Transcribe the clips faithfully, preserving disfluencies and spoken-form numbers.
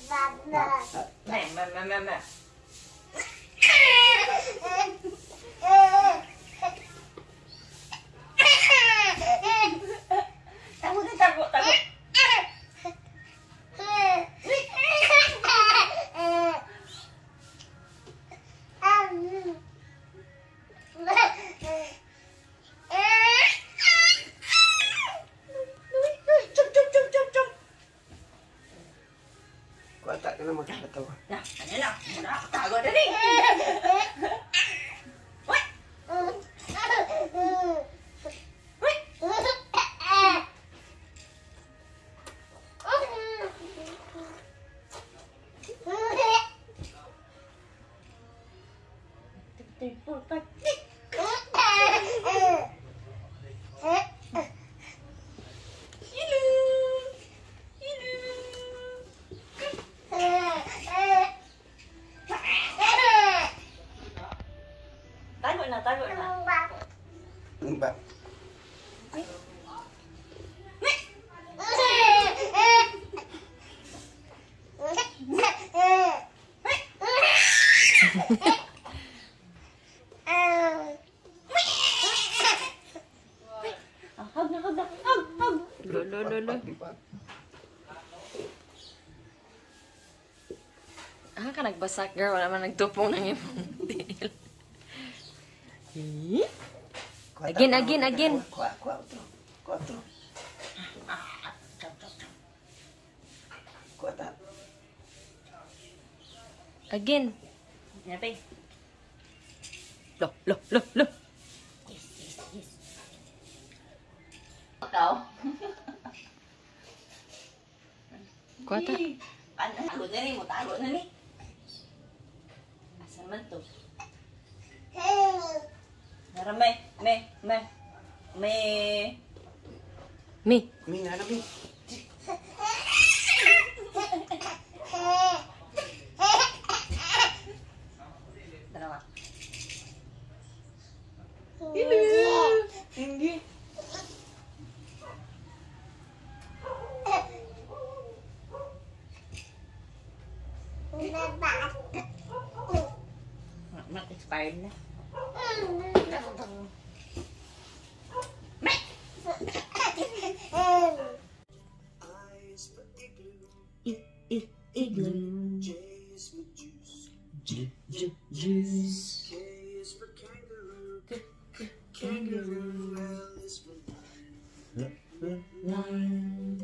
Mẹ mẹ mẹ mẹ mẹ. Takut takut takut. Tak kena makan betul. Nah, tanya lah. Dah, tak gua dah ni. Woi. Woi. Tidur pagi. Tarik nak. Mbak. Hug, hug, hug, hug. Lo, lo, lo, lo. Ah, ka nagbasak girl, wala man nagtupong ng imong tiil. Again, again, again. Kuat, kuat tu. Kuat tu. Kuat tak? Again. Nyapay. Loh, loh, loh, loh. Yes, yes, yes. Kau. Kuat tak? Panas. Tagot na ni mo, tagot na ni. Asa man to? Nara me, me, me, me. Me. Mi, ano mi? Dalawa. Hello. Tinggi. Mak expired na. Igloo. J is for juice. J, j, juice. K is for kangaroo. K, k, kangaroo. L is for lion. L, lion.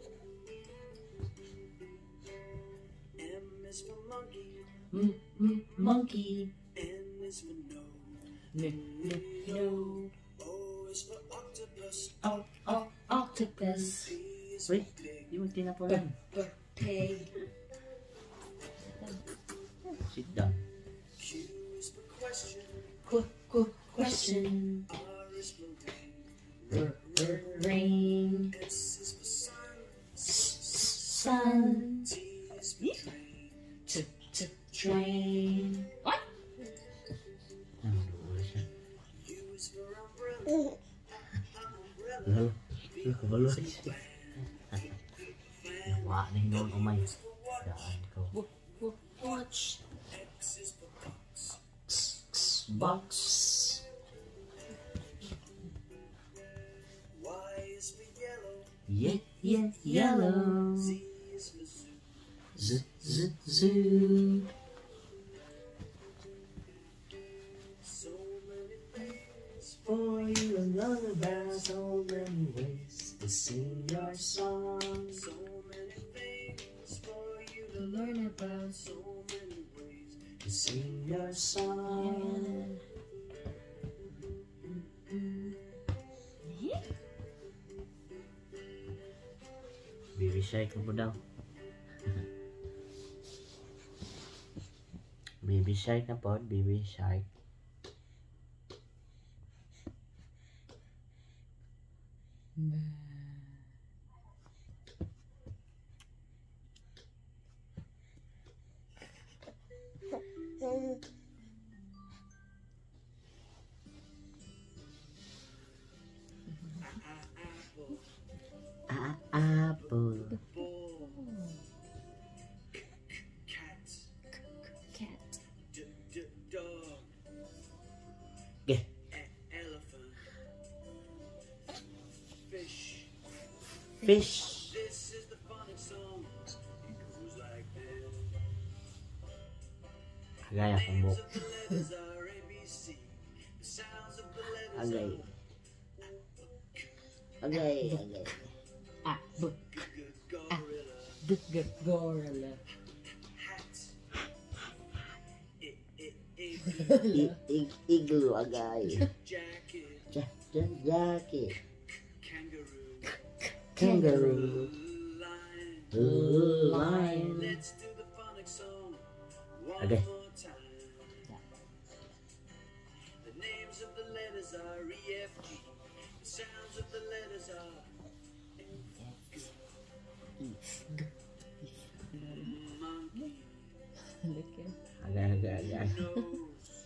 M is for monkey. M, m, monkey. N is for no. N, n, no. O is for octopus. O, o, octopus. P is for pig. Di mo tinapulan. Pig. Sit down. Q is for question. Qu, qu, question. R is for rain. R, r, rain. S is for sun. S, sun. T is for train. T, t, train. What? U is for umbrella. Umbrella. Lu kebalo sih. Wah, nih dong umay. Daan ko. Watch. X is for box. Box. Y is for yellow. Yeah, yeah, yellow. Z is for zoo. Z, z, zoo. So many things For you to learn about so many ways to sing your song. So many things for you to Learn about so many ways. to sing your song. Baby Shark na po daw. Baby Shark na po, Baby Shark. Ah, apple. Fish. This is the phonic song. It goes like this. Agay akong buhok. The letters are A, B, C. The sounds of the letters Agay. are Agay, agay. Ah, book. good Ah. gorilla, The good gorilla. hat. It, it, it, I- ig- Igloo, agay. jacket, Ja- ja- Jacket. kangaroo, Kangaroo. lion. Lion. Let's do the phonic song one Okay. more time. The names of the letters are E, F, G. The sounds of the letters are monkey, Look at Agay, agay, agay. nose,